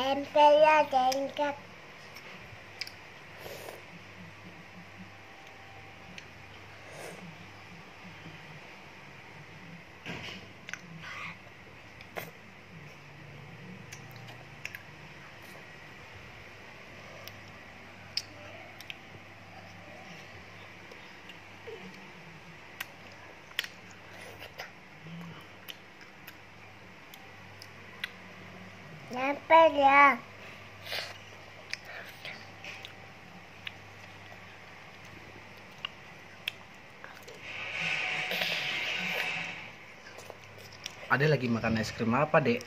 Tempelnya jengket. Nempel ya. Adek lagi makan es krim apa, Dek?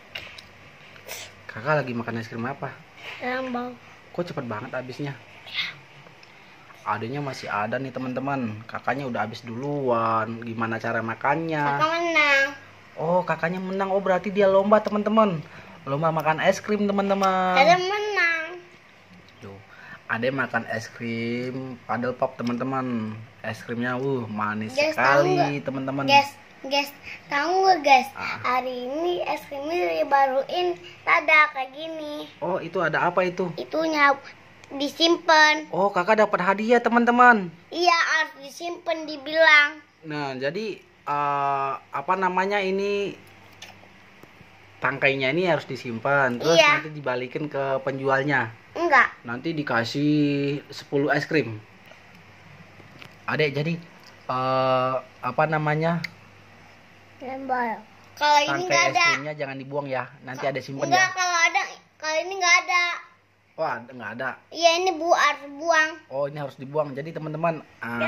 Kakak lagi makan es krim apa? Lambang. Kok cepet banget habisnya? Adanya masih ada nih teman-teman. Kakaknya udah habis duluan. Gimana cara makannya? Kakak menang. Oh, kakaknya menang. Oh, berarti dia lomba teman-teman. Lomba makan es krim teman-teman. Kakak menang. Tuh, Adek makan es krim Paddle Pop teman-teman. Es krimnya manis Guys, sekali teman-teman. Guys, tahu nggak guys? Ah. Hari ini es krimnya dibaruin tada kayak gini. Oh, itu ada apa itu? Itunya disimpan. Oh, kakak dapat hadiah teman-teman. Iya, harus disimpan dibilang. Nah, jadi apa namanya ini, tangkainya ini harus disimpan. Terus Iya. nanti dibalikin ke penjualnya. Enggak. Nanti dikasih 10 es krim. Adek, jadi apa namanya, Lembal. Kalau ini tangkai nggak es ada. krimnya jangan dibuang ya. Nanti ada simpen Enggak, ya. kalau ada. Kalau ini nggak ada. Wah, nggak ada. Iya, ini harus buang. Oh, ini harus dibuang. Jadi teman-teman.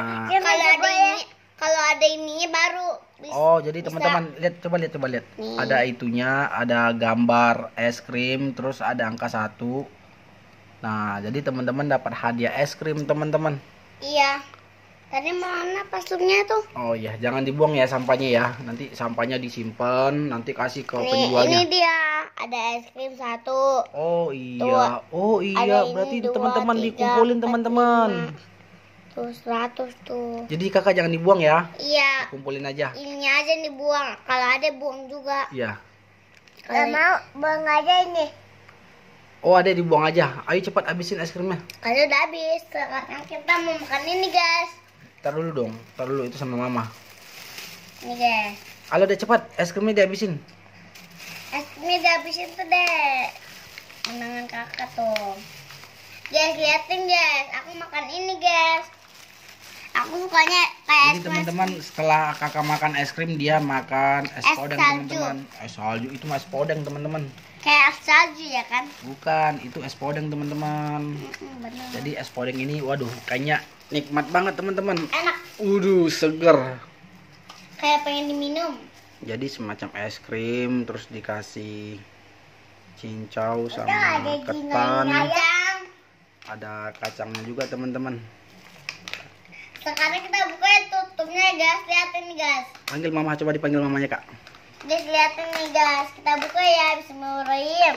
Kalau ada ininya baru. Oh, jadi bisa. teman-teman coba lihat. Nih. Ada itunya, ada gambar es krim, terus ada angka 1. Nah, jadi teman-teman dapat hadiah es krim teman-teman. Iya. Tadi mana pasturnya tuh? Oh iya, jangan dibuang ya sampahnya ya. Nanti sampahnya disimpan, nanti kasih ke Nih, penjualnya. ini dia. Ada es krim 1. Oh iya. Tuh, Oh ada iya, ini berarti 2, teman-teman 3, dikumpulin 4, teman-teman. 5. Tuh 100 tuh. Jadi kakak jangan dibuang ya. Iya. Kumpulin aja. Ininya aja dibuang. Kalau ada buang juga. Iya. Kalau mau buang aja ini. Oh, ada dibuang aja. Ayo cepat habisin es krimnya. Kalau udah habis, sekarang kita mau makan ini guys. Tar dulu dong. Tar dulu itu sama mama. Ini guys. Halo deh, cepat es krimnya dihabisin. Es krimnya udah habisin tuh deh. Menangan kakak tuh. Guys, liatin guys. Aku makan ini guys. Aku sukanya kayak Jadi teman-teman, setelah kakak makan es krim, dia makan es Es podeng salju. teman-teman. Es salju itu mah es podeng teman-teman. kayak es salju ya kan? Bukan, itu es podeng teman-teman. Bener. Jadi es podeng ini, waduh, kayaknya nikmat banget teman-teman. Enak. Seger. Kayak pengen diminum. Jadi semacam es krim, terus dikasih cincau Udah sama ada ketan. ayam. Ada kacangnya juga teman-teman. Sekarang kita buka ya, tutupnya guys. Liatin nih guys. Panggil mama, coba dipanggil mamanya kak. Guys, liatin nih guys. Kita buka ya. Bismillahirrahmanirrahim.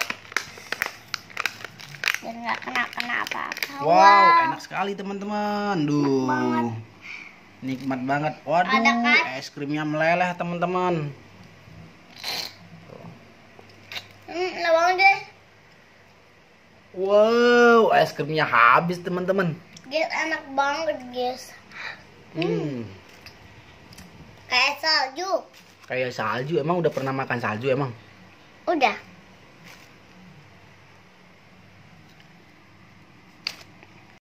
Biar nggak kena apa-apa. Wow, enak sekali teman-teman. Duh, nikmat banget. Waduh, Ada kan? es krimnya meleleh teman-teman. Lawang guys. Wow, es krimnya habis teman-teman. Guys, enak banget guys. Kayak salju. Kayak salju. Emang udah pernah makan salju emang? Udah.